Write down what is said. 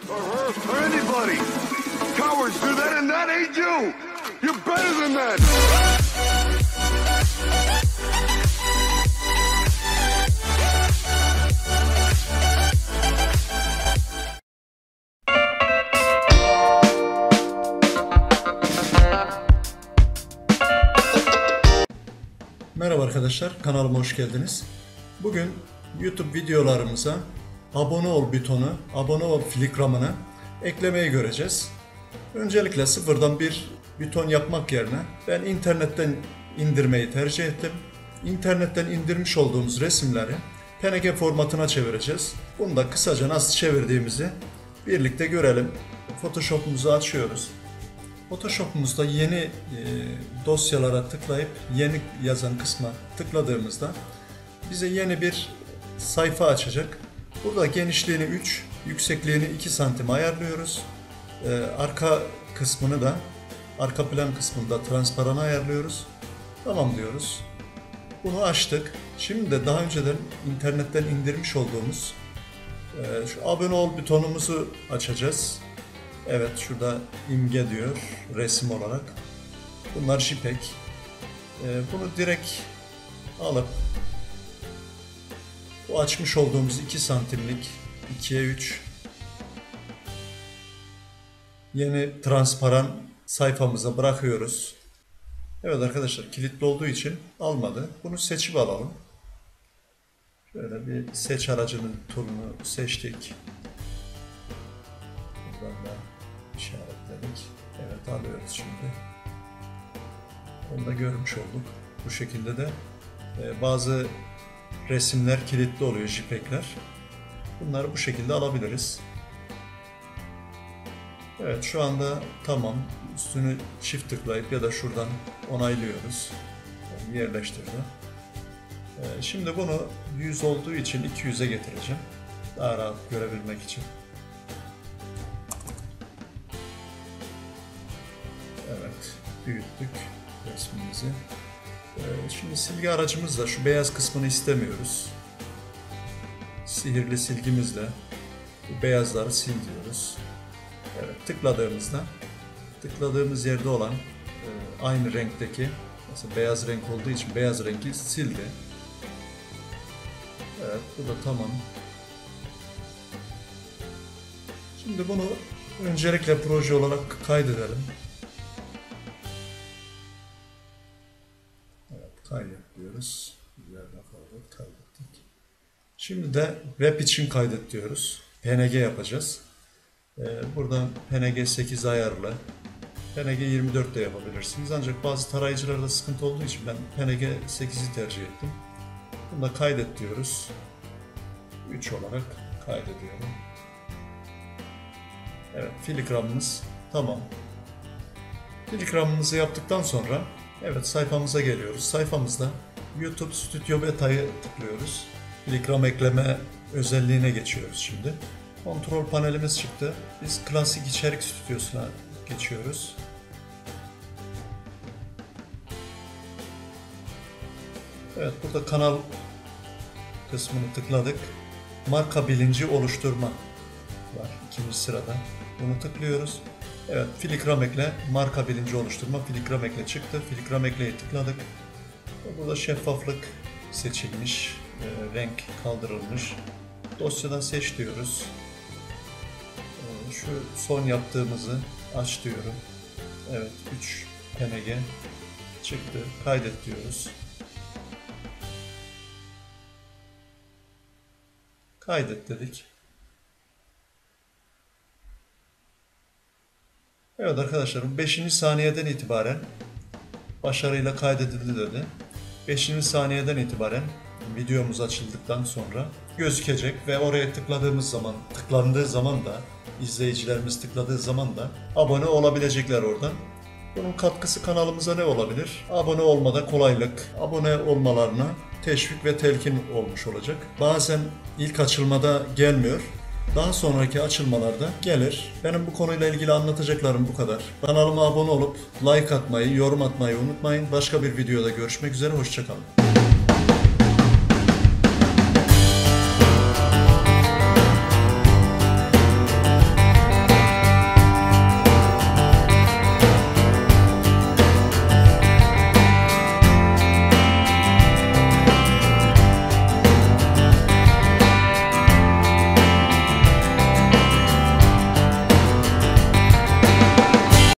or her, or anybody. Cowards do that, and that ain't you. You're better than that. Merhaba arkadaşlar, kanalıma hoş geldiniz. Bugün YouTube videolarımıza abone ol butonu, abone ol filigramını eklemeyi göreceğiz. Öncelikle sıfırdan bir buton yapmak yerine ben internetten indirmeyi tercih ettim. İnternetten indirmiş olduğumuz resimleri PNG formatına çevireceğiz. Bunu da kısaca nasıl çevirdiğimizi birlikte görelim. Photoshop'umuzu açıyoruz. Photoshop'umuzda yeni dosyalara tıklayıp yeni yazan kısma tıkladığımızda bize yeni bir sayfa açacak. Burada genişliğini 3, yüksekliğini 2 santim ayarlıyoruz. Arka kısmını da, arka plan kısmını da transparan ayarlıyoruz. Tamam diyoruz. Bunu açtık. Şimdi de daha önceden internetten indirmiş olduğumuz şu abone ol butonumuzu açacağız. Evet, şurada imge diyor resim olarak. Bunlar JPEG. Bunu direkt alıp bu açmış olduğumuz 2 santimlik 2'ye 3 yeni transparan sayfamıza bırakıyoruz. Evet arkadaşlar, kilitli olduğu için almadı. Bunu seçip alalım. Şöyle bir seç aracının tool'unu seçtik. Buradan da işaretledik. Evet, alıyoruz şimdi. Onu da görmüş olduk. Bu şekilde de bazı resimler kilitli oluyor, JPEG'ler. Bunları bu şekilde alabiliriz. Evet, şu anda tamam. Üstünü çift tıklayıp ya da şuradan onaylıyoruz. Yani yerleştirdi. Şimdi bunu 100 olduğu için 200'e getireceğim. Daha rahat görebilmek için. Evet, büyüttük resmimizi. Şimdi silgi aracımızla şu beyaz kısmını istemiyoruz. Sihirli silgimizle bu beyazları sil diyoruz. Evet, tıkladığımız yerde olan aynı renkteki, mesela beyaz renk olduğu için beyaz rengi sildi. Evet, bu da tamam. Şimdi bunu öncelikle proje olarak kaydedelim. Evet, kaydet diyoruz. Kaydettik. Şimdi de web için kaydet diyoruz. PNG yapacağız. Buradan PNG 8 ayarlı. PNG 24 de yapabilirsiniz. Ancak bazı tarayıcılarda sıkıntı olduğu için ben PNG 8'i tercih ettim. Bunu da kaydet diyoruz. 3 olarak kaydediyorum. Evet, filigramımız tamam. Filigramımızı yaptıktan sonra evet, sayfamıza geliyoruz. Sayfamızda YouTube Studio Beta'yı tıklıyoruz. Filigram ekleme özelliğine geçiyoruz şimdi. Kontrol panelimiz çıktı. Biz klasik içerik stüdyosuna geçiyoruz. Evet, burada kanal kısmını tıkladık. Marka bilinci oluşturma var ikinci sırada. Bunu tıklıyoruz. Evet, filigram ekle, marka bilinci oluşturma, filigram ekle çıktı. Filigram ekleye tıkladık. Burada şeffaflık seçilmiş, renk kaldırılmış. Dosyadan seç diyoruz. Şu son yaptığımızı aç diyorum. Evet, 3 PNG çıktı. Kaydet diyoruz. Kaydet dedik. Evet arkadaşlar, 5. saniyeden itibaren başarıyla kaydedildi dedi. 5. saniyeden itibaren videomuz açıldıktan sonra gözükecek ve oraya tıklandığı zaman da izleyicilerimiz tıkladığı zaman da abone olabilecekler oradan. Bunun katkısı kanalımıza ne olabilir? Abone olmada kolaylık, abone olmalarına teşvik ve telkin olmuş olacak. Bazen ilk açılmada gelmiyor. Daha sonraki açılmalarda gelir. Benim bu konuyla ilgili anlatacaklarım bu kadar. Kanalıma abone olup like atmayı, yorum atmayı unutmayın. Başka bir videoda görüşmek üzere, hoşça kalın.